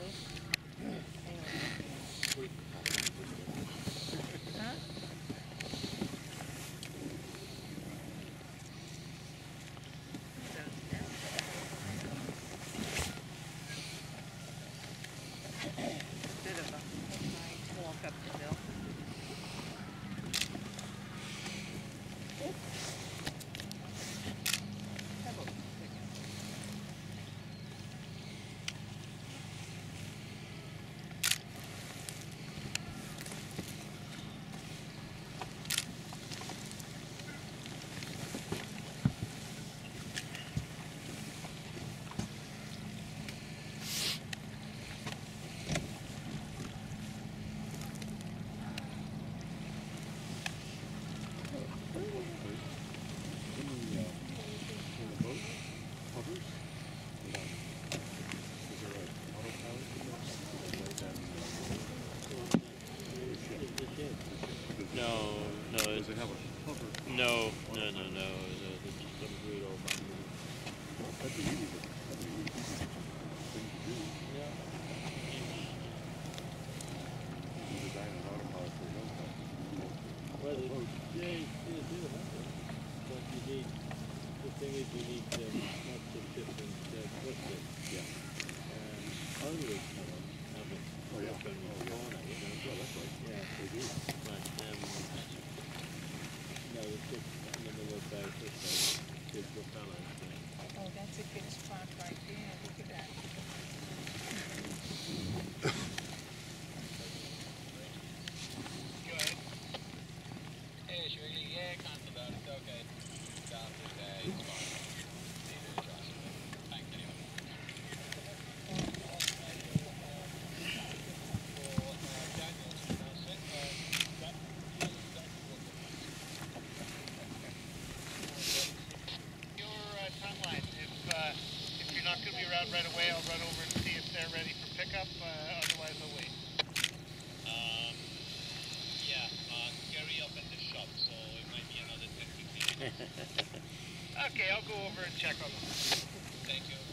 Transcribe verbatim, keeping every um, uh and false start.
Huh? Bit of a walk up the hill. No, no. Does it have a cover? No, no, no, no. They just got a weird old bamboo. That'd be easy. That'd be easy thing to do. Yeah. You design an autopilot for your own car. Well, it, yeah, you still do have it. But you need, the thing is you need um, lots of different uh, clusters. Yeah. Um, only have it. Oh, yeah. Up in the Oh, yeah. corner, you know. Yeah, that's right. Yeah. They do. But, um, no, it's just in the middle of both of those big propellers. Yeah. Oh, that's a good spot right there. Look at that. Go ahead. Hey, sure. Yeah, cancel that. It's okay. Stop it. Uh, it's fine. Neither is Ross. Thanks anyway. Your uh, timeline. If uh, if you're not going to be around right away, I'll run over and see if they're ready for pickup. Uh, otherwise, I'll wait. Um, yeah, uh, Gary up in the shop, so it might be another ten, fifteen minutes. Okay, I'll go over and check on them. Thank you.